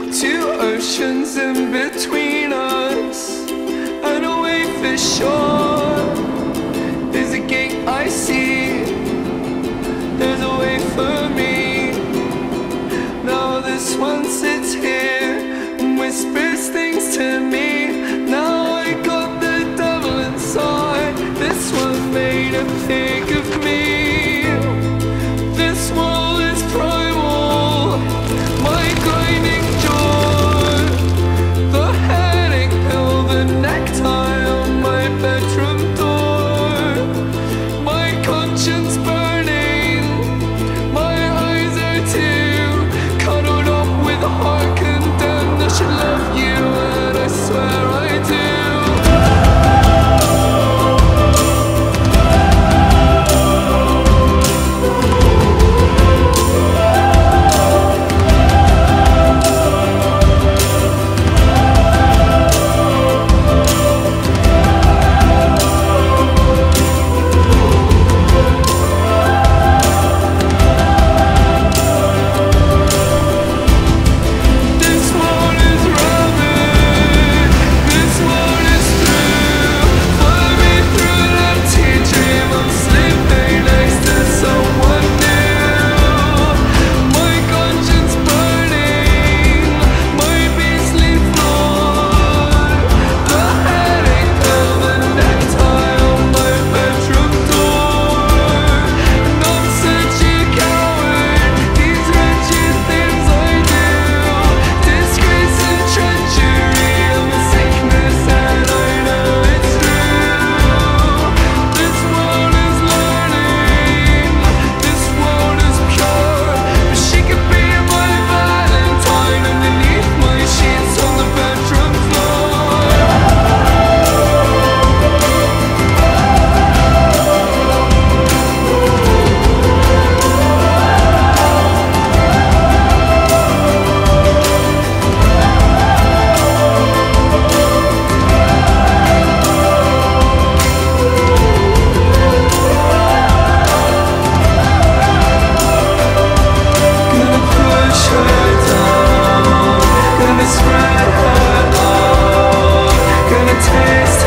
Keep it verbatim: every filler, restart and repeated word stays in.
Two oceans in between us, and away for shore. There's a gate I see, there's a way for me. Now this one sits here and whispers things to me. Now I got the devil inside. This one made a pig of me. This wall is primal, my grinding jaw, the headache pill, the necktie on my bedroom door, my conscience burning, my eyes are too cuddled up with a heart condemned. I should love you, and I swear I do. Spread her love, gonna taste